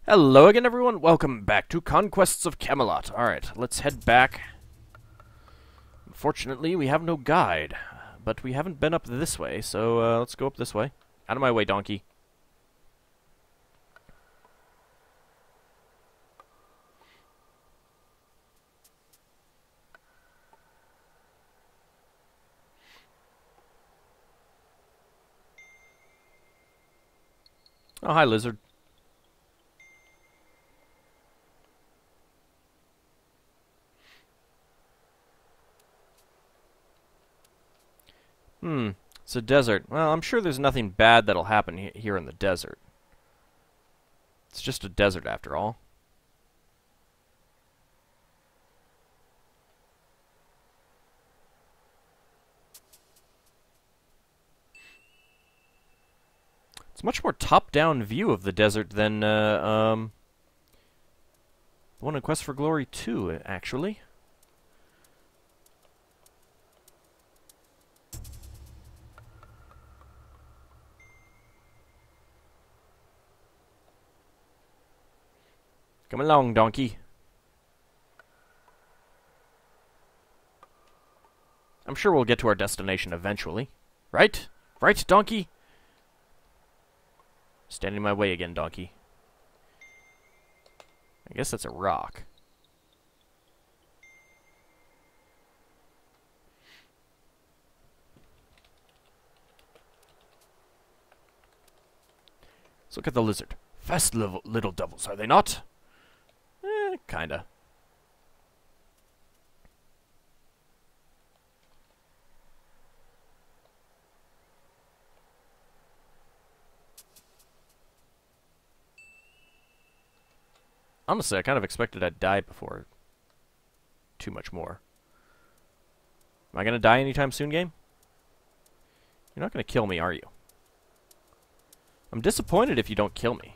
Hello again, everyone. Welcome back to Conquests of Camelot. Alright, let's head back. Unfortunately, we have no guide, but we haven't been up this way, so let's go up this way. Out of my way, donkey. Oh, hi, lizard. It's a desert. Well, I'm sure there's nothing bad that'll happen here in the desert. It's just a desert after all. It's a much more top-down view of the desert than the one in Quest for Glory 2, actually. Come along, donkey. I'm sure we'll get to our destination eventually. Right? Right, donkey? Standing in my way again, donkey. I guess that's a rock. Let's look at the lizard. Fast little devils, are they not? Kinda. Honestly, I kind of expected I'd die before too much more. Am I gonna die anytime soon, game? You're not gonna kill me, are you? I'm disappointed if you don't kill me.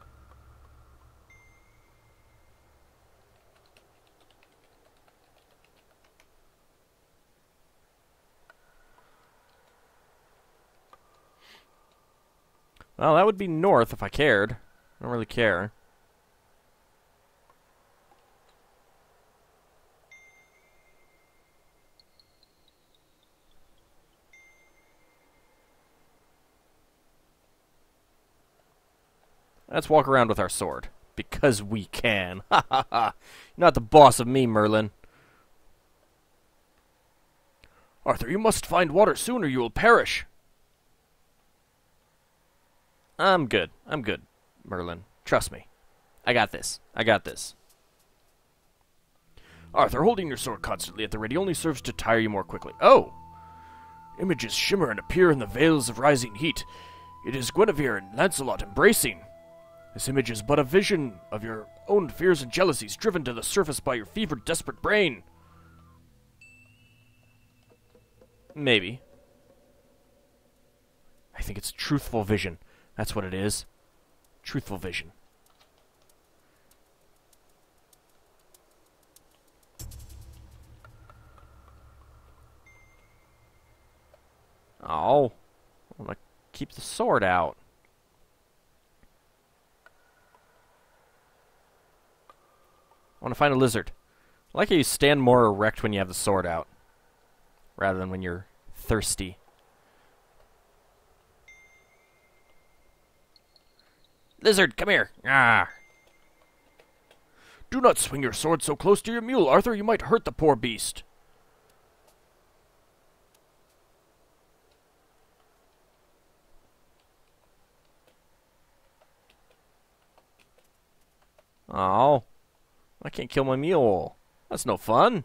Well, that would be north if I cared. I don't really care. Let's walk around with our sword. Because we can. Ha ha ha. You're not the boss of me, Merlin. Arthur, you must find water soon or you will perish. I'm good, Merlin. Trust me. I got this. I got this. Arthur, holding your sword constantly at the ready only serves to tire you more quickly. Oh! Images shimmer and appear in the veils of rising heat. It is Guinevere and Lancelot embracing. This image is but a vision of your own fears and jealousies driven to the surface by your fevered, desperate brain. Maybe. I think it's truthful vision. That's what it is. Truthful vision. Oh. I want to keep the sword out. I want to find a lizard. I like how you stand more erect when you have the sword out, rather than when you're thirsty. Lizard, come here. Ah. Do not swing your sword so close to your mule, Arthur. You might hurt the poor beast. Oh. I can't kill my mule. That's no fun.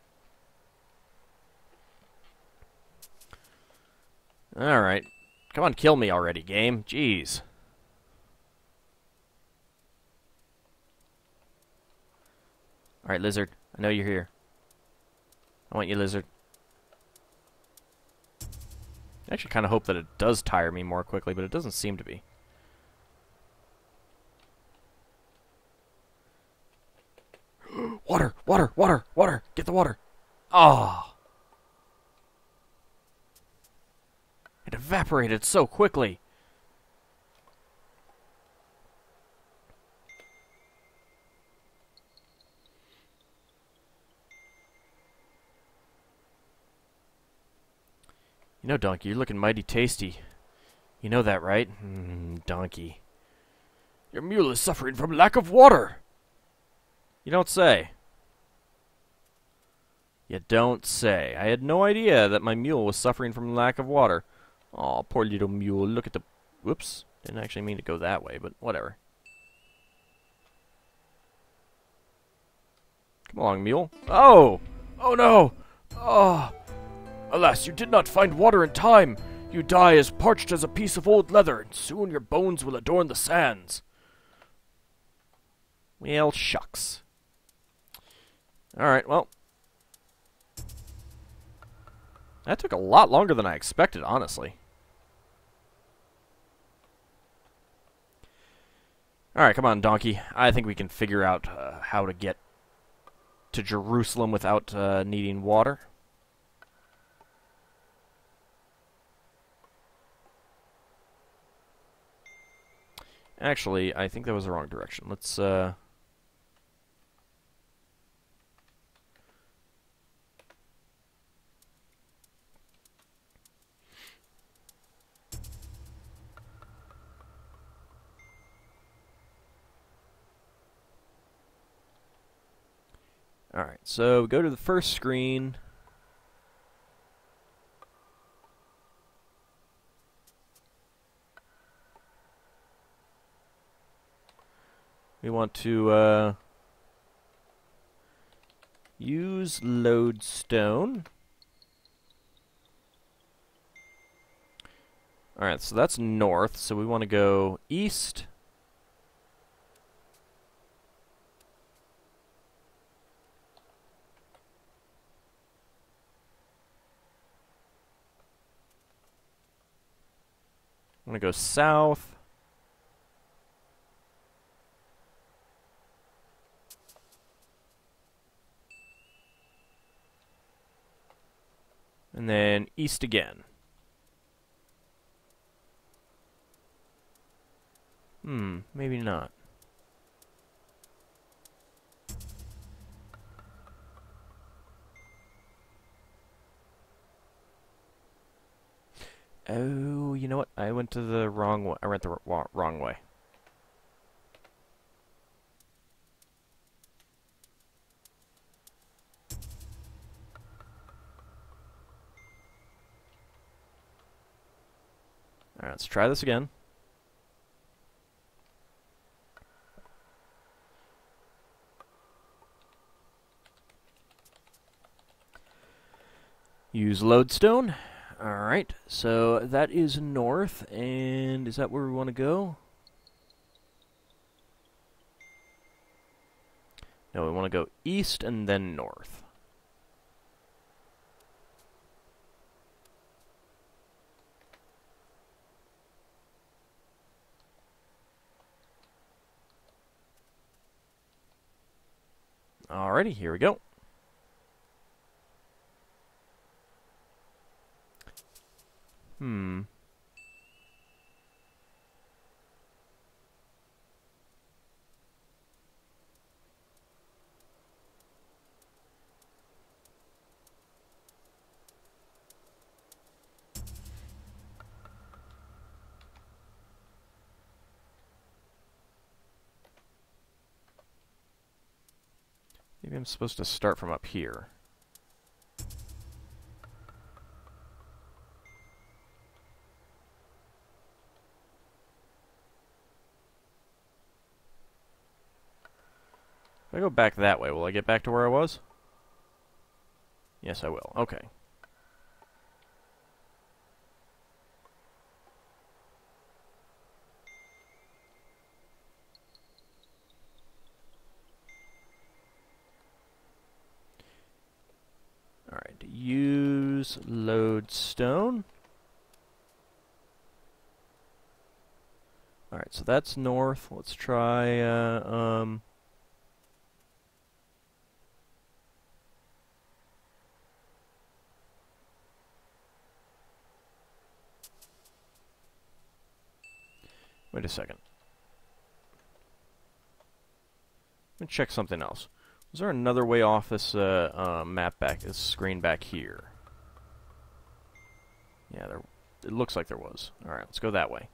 Alright. Come on, kill me already, game. Jeez. Alright, lizard. I know you're here. I want you, lizard. I actually kind of hope that it does tire me more quickly, but it doesn't seem to be. Water! Water! Water! Water! Get the water! Oh! It evaporated so quickly. You know, Donkey, you're looking mighty tasty. You know that, right? Donkey. Your mule is suffering from lack of water. You don't say. You don't say. I had no idea that my mule was suffering from lack of water. Aw, poor little mule. Look at the... Whoops. Didn't actually mean to go that way, but whatever. Come along, mule. Oh! Oh, no! Oh! Alas, you did not find water in time. You die as parched as a piece of old leather, and soon your bones will adorn the sands. Well, shucks. Alright, well. That took a lot longer than I expected, honestly. Alright, come on, Donkey. I think we can figure out how to get to Jerusalem without needing water. Actually, I think that was the wrong direction. Let's, Alright, so go to the first screen. We want to use lodestone. Alright, so that's north, so we want to go east. I'm going to go south. And then east again. Maybe not. Oh, you know what? I went to the wrong way. I went the wrong way. Alright, let's try this again. Use lodestone. Alright, so that is north, and is that where we want to go? No, we want to go east and then north. Alrighty, here we go. Maybe I'm supposed to start from up here. If I go back that way, will I get back to where I was? Yes, I will. Okay. Alright, use lodestone. Alright, so that's north. Let's try, wait a second. Let me check something else. Is there another way off this map back, this screen back here? Yeah, it looks like there was. Alright, let's go that way.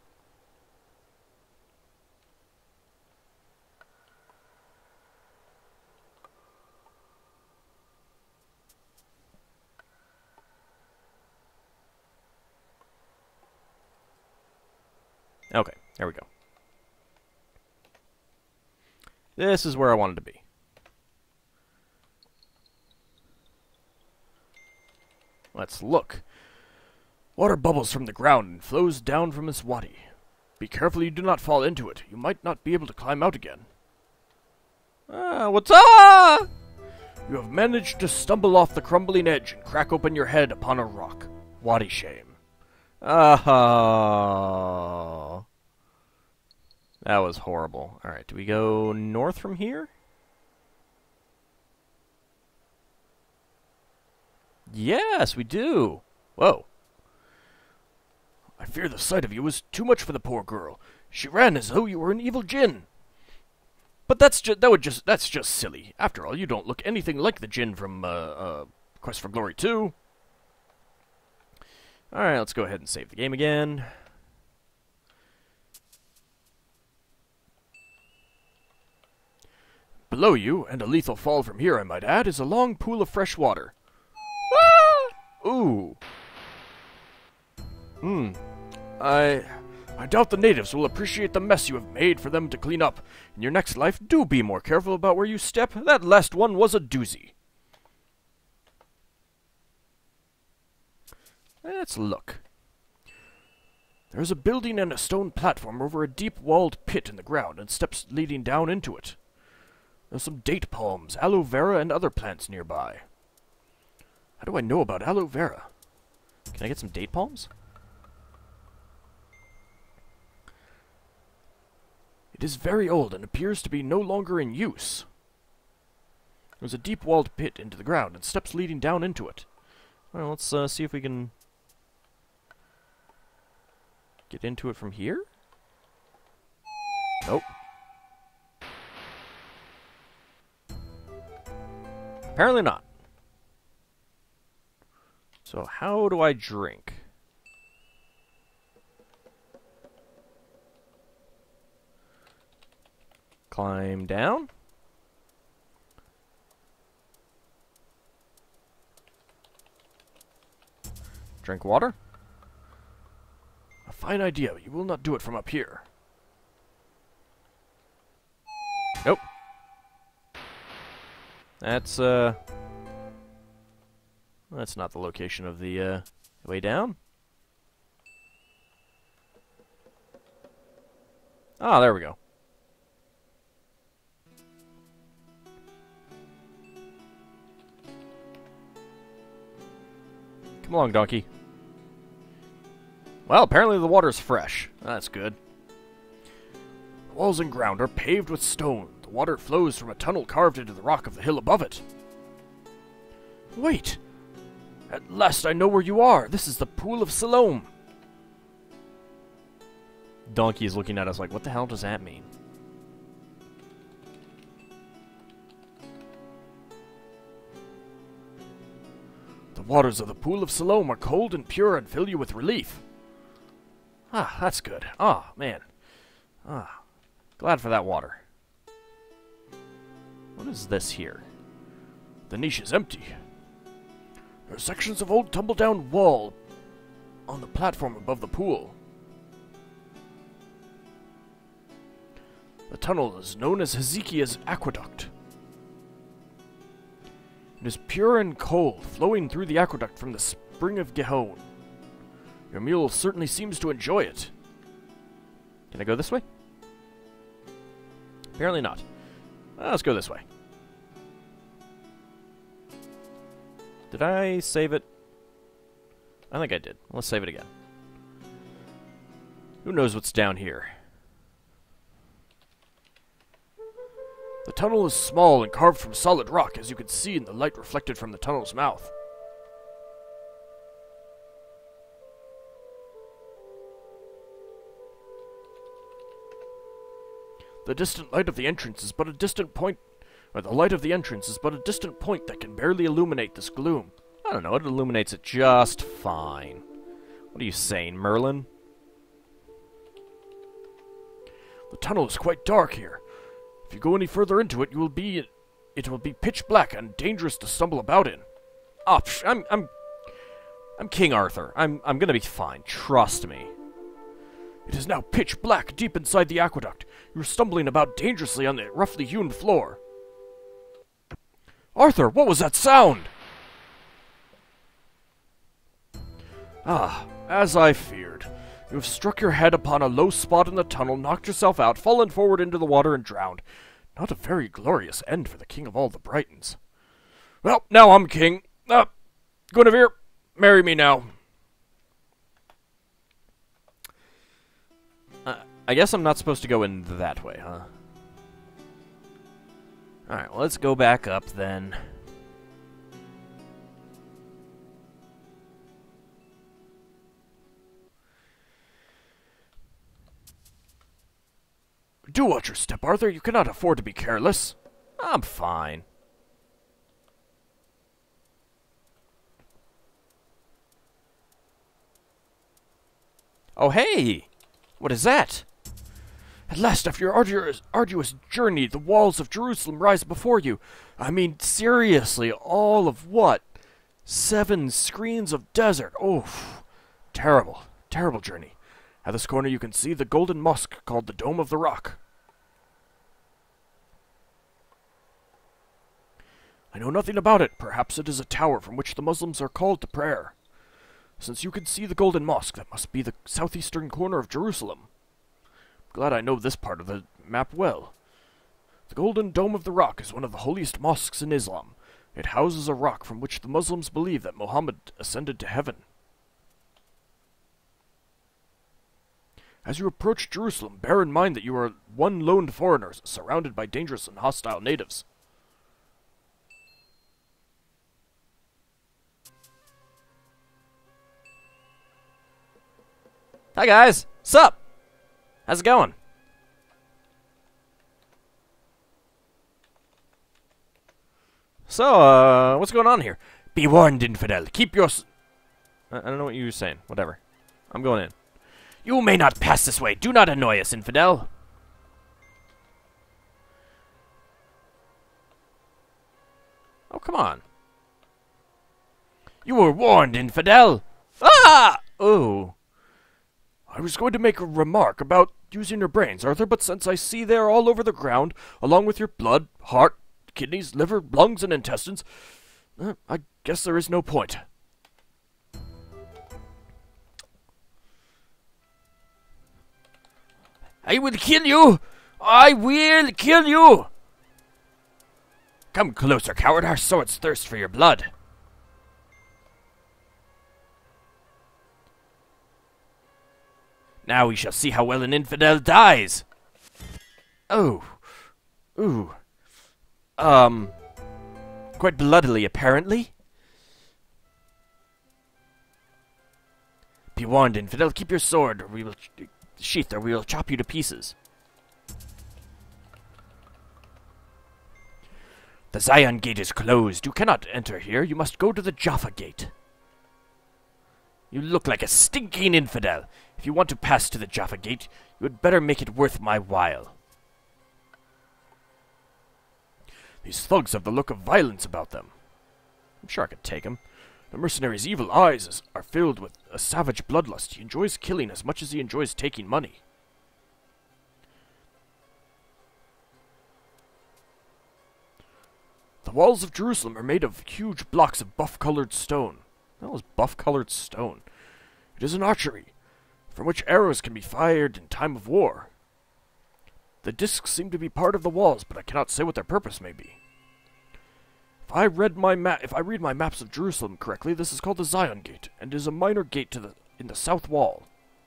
Okay, there we go. This is where I wanted to be. Let's look. Water bubbles from the ground and flows down from this wadi. Be careful you do not fall into it. You might not be able to climb out again. What's up? You have managed to stumble off the crumbling edge and crack open your head upon a rock. Wadi shame. Oh. That was horrible. Alright, do we go north from here? Yes, we do. Whoa. I fear the sight of you was too much for the poor girl. She ran as though you were an evil djinn. But that's just silly. After all, you don't look anything like the djinn from Quest for Glory 2. Alright, let's go ahead and save the game again. Below you, and a lethal fall from here, I might add, is a long pool of fresh water. Ah! Ooh. I doubt the natives will appreciate the mess you have made for them to clean up. In your next life, do be more careful about where you step. That last one was a doozy. Let's look. There is a building and a stone platform over a deep-walled pit in the ground and steps leading down into it. There's some date palms, aloe vera, and other plants nearby. How do I know about aloe vera? Can I get some date palms? It is very old and appears to be no longer in use. There's a deep-walled pit into the ground and steps leading down into it. Well, let's see if we can get into it from here? Nope. Apparently not. So how do I drink? Climb down. Drink water. A fine idea, but you will not do it from up here. Nope. That's not the location of the way down. Ah, there we go. Come along, donkey. Well, apparently the water's fresh. That's good. The walls and ground are paved with stone. The water flows from a tunnel carved into the rock of the hill above it. Wait! At last I know where you are. This is the Pool of Siloam. Donkey is looking at us like, what the hell does that mean? The waters of the Pool of Siloam are cold and pure and fill you with relief. Ah, that's good. Ah, man. Ah, glad for that water. What is this here? The niche is empty. There are sections of old tumble-down wall on the platform above the pool. The tunnel is known as Hezekiah's Aqueduct. It is pure and cold, flowing through the aqueduct from the spring of Gihon. Your mule certainly seems to enjoy it. Can I go this way? Apparently not. Let's go this way. Did I save it? I think I did. Let's save it again. Who knows what's down here? The tunnel is small and carved from solid rock, as you can see in the light reflected from the tunnel's mouth. The distant light of the entrance is but a distant point, or the light of the entrance is but a distant point that can barely illuminate this gloom. I don't know, it illuminates it just fine. What are you saying, Merlin? The tunnel is quite dark here. If you go any further into it, it will be pitch black and dangerous to stumble about in. Oh, I'm King Arthur. I'm gonna be fine. Trust me. It is now pitch black deep inside the aqueduct. You're stumbling about dangerously on the roughly hewn floor. Arthur, what was that sound? Ah, as I feared. You have struck your head upon a low spot in the tunnel, knocked yourself out, fallen forward into the water, and drowned. Not a very glorious end for the king of all the Brightons. Well, now I'm king. Guinevere, marry me now. I guess I'm not supposed to go in that way, huh? Alright, well, let's go back up then. Do watch your step, Arthur. You cannot afford to be careless. I'm fine. Oh, hey! What is that? At last, after your arduous journey, the walls of Jerusalem rise before you. I mean, seriously, all of what? 7 screens of desert. Oh, terrible, terrible journey. At this corner you can see the golden mosque called the Dome of the Rock. I know nothing about it. Perhaps it is a tower from which the Muslims are called to prayer. Since you can see the golden mosque, that must be the southeastern corner of Jerusalem. Glad I know this part of the map well. The Golden Dome of the Rock is one of the holiest mosques in Islam. It houses a rock from which the Muslims believe that Muhammad ascended to heaven. As you approach Jerusalem, bear in mind that you are one lone foreigner surrounded by dangerous and hostile natives. Hi guys, sup? How's it going? So, what's going on here? Be warned, infidel. Keep your... I don't know what you were saying. Whatever. I'm going in. You may not pass this way. Do not annoy us, infidel. Oh, come on. You were warned, infidel. Ah! Oh. I was going to make a remark about using your brains, Arthur, but since I see they are all over the ground, along with your blood, heart, kidneys, liver, lungs, and intestines, I guess there is no point. I will kill you! I will kill you! Come closer, coward. Our swords thirst for your blood. Now we shall see how well an infidel dies. Oh. Ooh. Quite bloodily, apparently. Be warned, infidel. Keep your sword, or we will sheath, or we will chop you to pieces. The Zion Gate is closed. You cannot enter here. You must go to the Jaffa Gate. You look like a stinking infidel. If you want to pass to the Jaffa Gate, you had better make it worth my while. These thugs have the look of violence about them. I'm sure I could take them. The mercenary's evil eyes are filled with a savage bloodlust. He enjoys killing as much as he enjoys taking money. The walls of Jerusalem are made of huge blocks of buff-colored stone. That was buff-colored stone. It is an archery, from which arrows can be fired in time of war. The discs seem to be part of the walls, but I cannot say what their purpose may be. If I read my maps of Jerusalem correctly, this is called the Zion Gate, and is a minor gate in the south wall.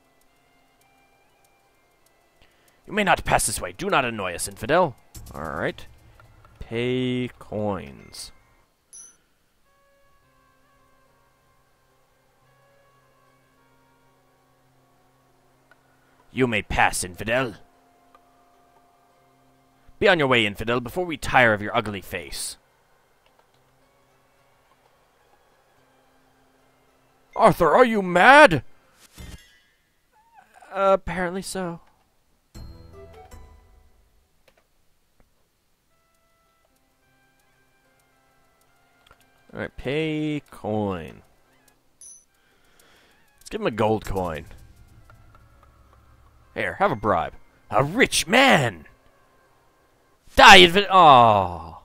You may not pass this way. Do not annoy us, infidel. Alright. Pay coins. You may pass, infidel. Be on your way, infidel, before we tire of your ugly face. Arthur, are you mad? Apparently so. Alright, pay coin. Let's give him a gold coin. Here, have a bribe. A rich man! Die, oh.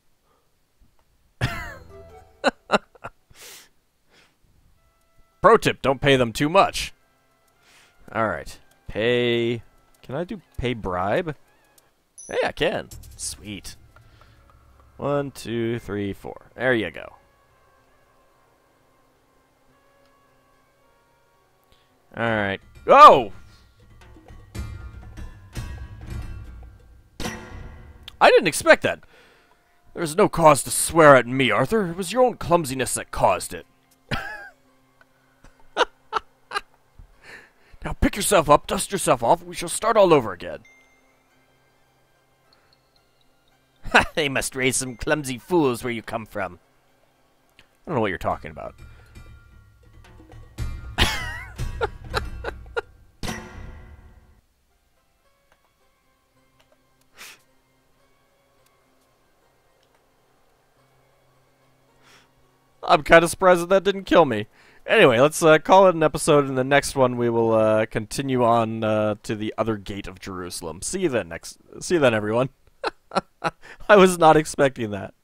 Pro tip, don't pay them too much. Alright. Pay... Can I do pay bribe? Hey, I can. Sweet. 1, 2, 3, 4. There you go. Alright. Oh! I didn't expect that. There's no cause to swear at me, Arthur. It was your own clumsiness that caused it. Now pick yourself up, dust yourself off, and we shall start all over again. Ha! They must raise some clumsy fools where you come from. I don't know what you're talking about. I'm kind of surprised that didn't kill me. Anyway, let's call it an episode. In the next one, we will continue on to the other gate of Jerusalem. See you then, everyone. I was not expecting that.